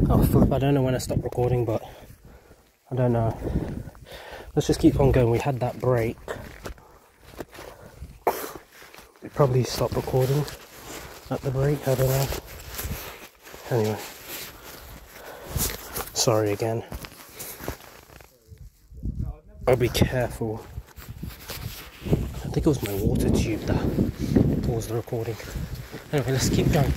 Oh flip, I don't know when I stopped recording, but I don't know. Let's just keep on going. We had that break. We probably stopped recording at the break, I don't know. Anyway. Sorry again. I'll be careful. I think it was my water tube that paused the recording. Anyway, let's keep going.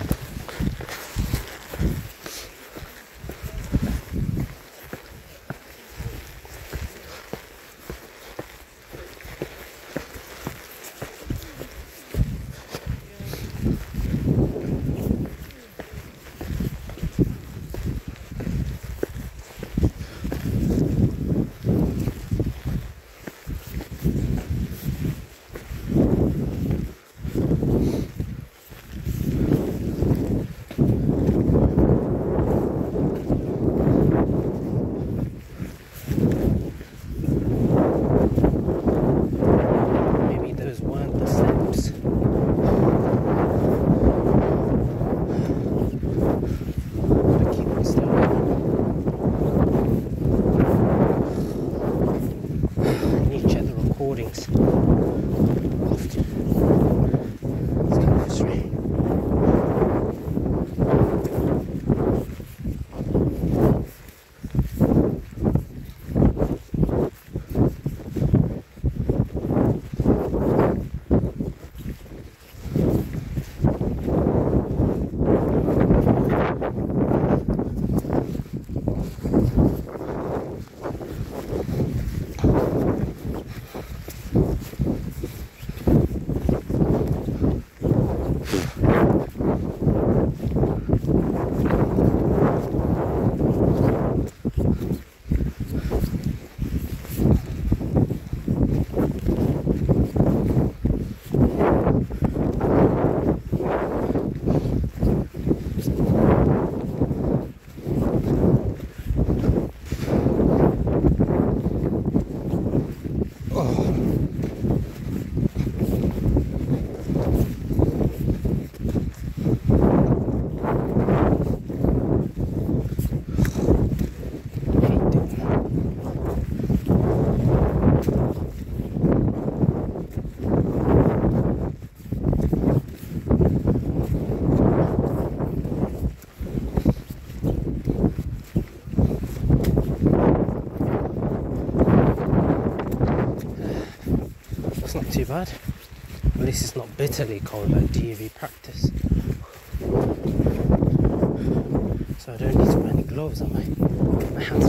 Not too bad. At least it's not bitterly cold like DV practice. So I don't need to wear any gloves on my hands.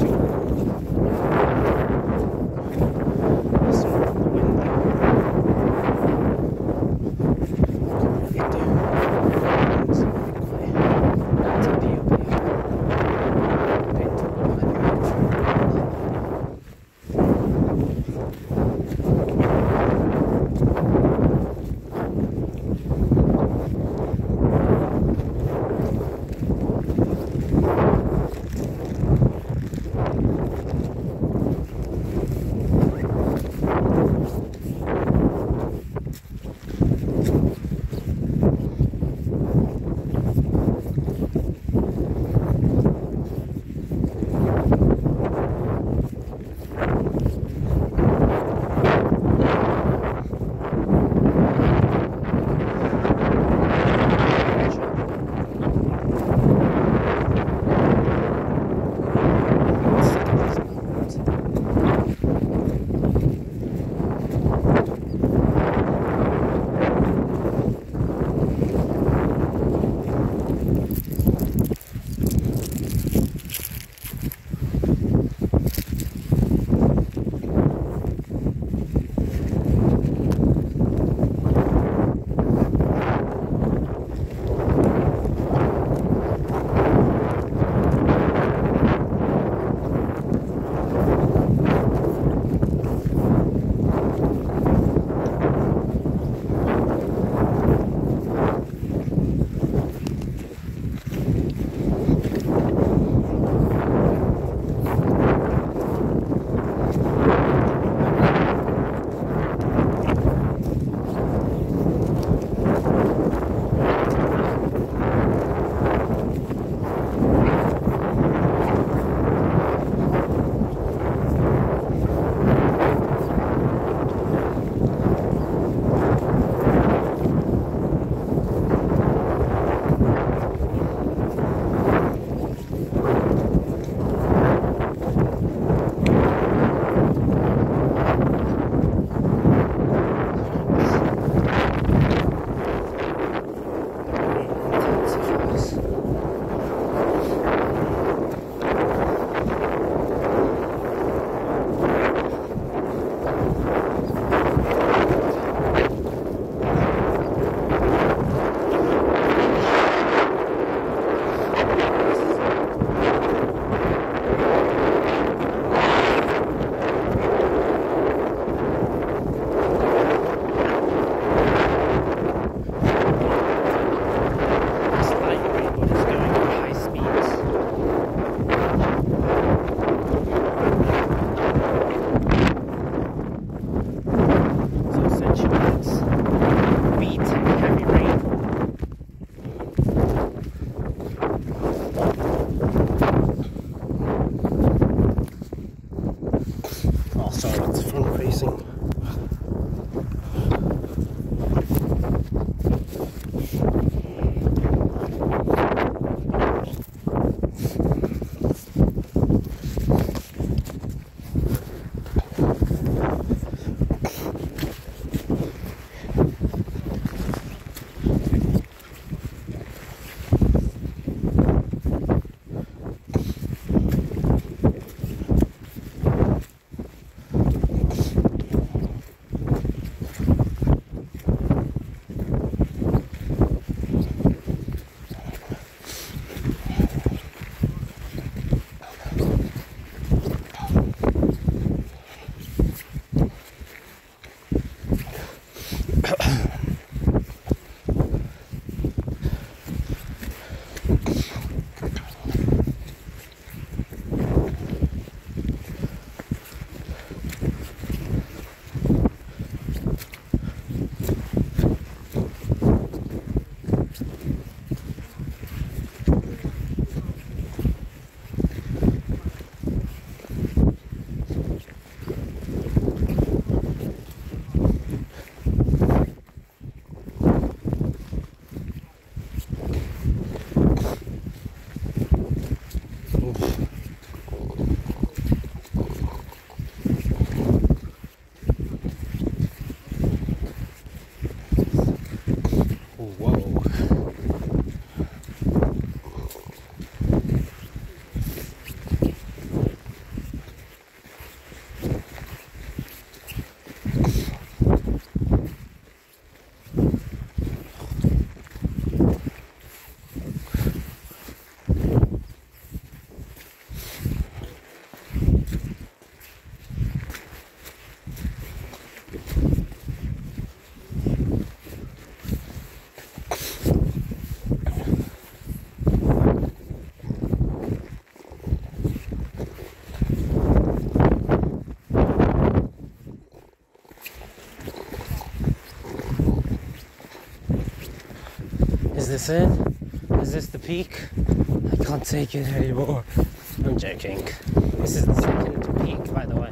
this it? Is this the peak? I can't take it anymore. I'm joking. This is the second peak, by the way.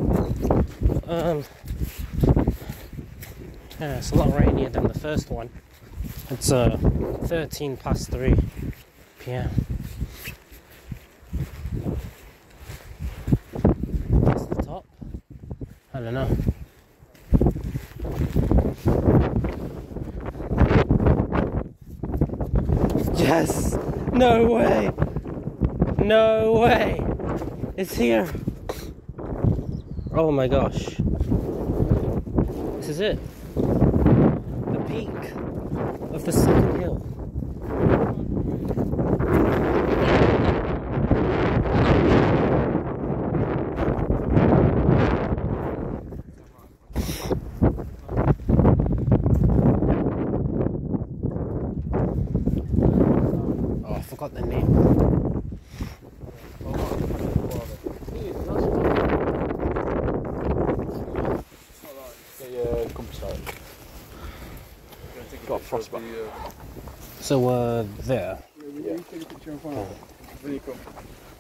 Yeah, it's a lot rainier than the first one. It's 13 past 3 p.m. That's the top. I don't know. Yes! No way! No way! It's here! Oh my gosh. This is it. The peak of the second hill. Oh, I forgot the name. Got frostbite. So we're there. Yeah. When you come.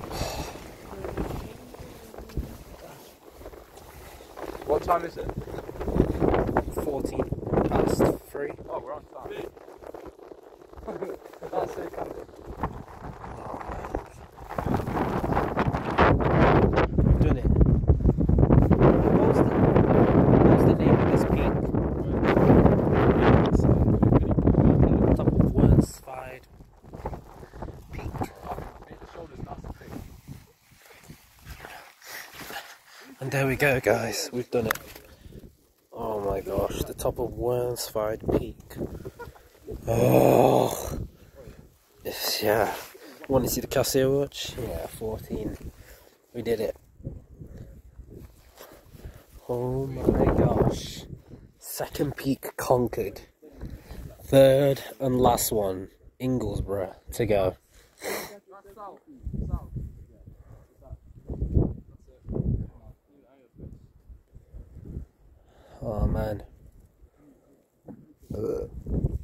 What time is it? 14 past 3. Oh, we're on time. That's it, can do. Doing it. What's the name of this peak? Top of Wordsfide Peak. And there we go, guys. We've done it. Oh my gosh, the top of Wordsfide Peak. Oh, yes, yeah. Want to see the Casio watch? Yeah, 14. We did it. Oh my gosh. Second peak conquered. Third and last one, Inglesborough, to go. Oh man.